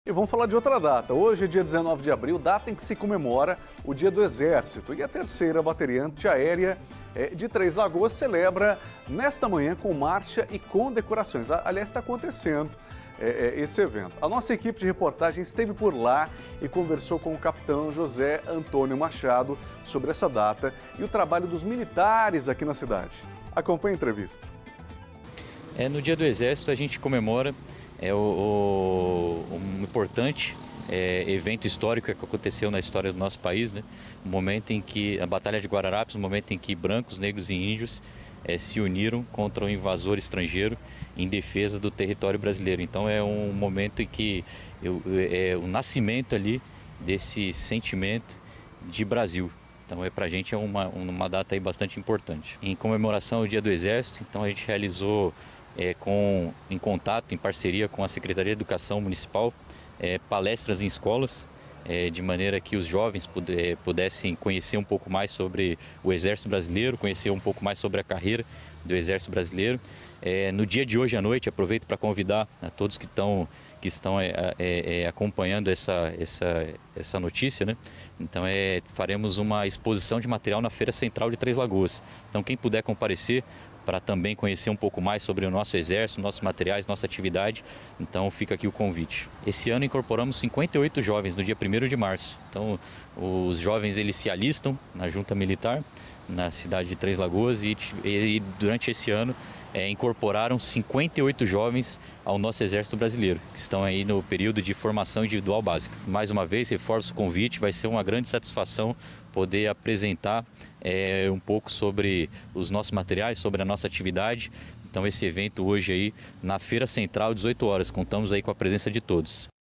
E vamos falar de outra data. Hoje é dia 19 de abril, data em que se comemora o Dia do Exército. E a terceira bateria antiaérea de Três Lagoas celebra nesta manhã com marcha e condecorações. Aliás, está acontecendo esse evento. A nossa equipe de reportagem esteve por lá e conversou com o capitão José Antônio Machado sobre essa data e o trabalho dos militares aqui na cidade. Acompanhe a entrevista. No Dia do Exército a gente comemora um importante evento histórico que aconteceu na história do nosso país, né? O momento em que a Batalha de Guararapes, o momento em que brancos, negros e índios se uniram contra um invasor estrangeiro em defesa do território brasileiro. Então é um momento em que o nascimento ali desse sentimento de Brasil. Então para a gente é uma data aí bastante importante. Em comemoração ao Dia do Exército, então a gente realizou em contato, em parceria com a Secretaria de Educação Municipal, palestras em escolas, de maneira que os jovens pudessem conhecer um pouco mais sobre o Exército Brasileiro, conhecer um pouco mais sobre a carreira do Exército Brasileiro. No dia de hoje à noite, aproveito para convidar a todos que estão acompanhando essa notícia, né? Então faremos uma exposição de material na Feira Central de Três Lagoas. Então quem puder comparecer para também conhecer um pouco mais sobre o nosso Exército, nossos materiais, nossa atividade, então fica aqui o convite. Esse ano incorporamos 58 jovens no dia 1º de março. Então os jovens eles se alistam na Junta Militar, na cidade de Três Lagoas e durante esse ano incorporaram 58 jovens ao nosso Exército Brasileiro, que estão aí no período de formação individual básica. Mais uma vez, reforço o convite, vai ser uma grande satisfação poder apresentar um pouco sobre os nossos materiais, sobre a nossa atividade. Então esse evento hoje aí na Feira Central, 18 horas, contamos aí com a presença de todos.